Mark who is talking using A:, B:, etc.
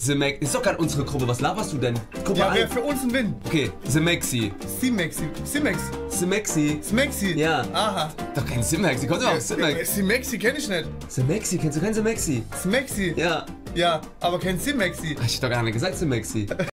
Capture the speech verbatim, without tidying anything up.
A: The Max. Ist doch gerade unsere Gruppe. Was laberst du denn? Gruppe
B: Ja, wäre für uns ein Win.
A: Okay, The Maxi.
B: Simexi. Simex.
A: The Maxi.
B: Smexi.
A: Ja.
B: Aha.
A: Doch kein The Maxi. Kommt doch auf The Maxi.
B: Simexi kenne ich nicht.
A: The Maxi, kennst du keinen The Maxi?
B: Smexi.
A: Ja.
B: Ja, aber kein Simexi.
A: Hab ich doch gar nicht gesagt, The Maxi.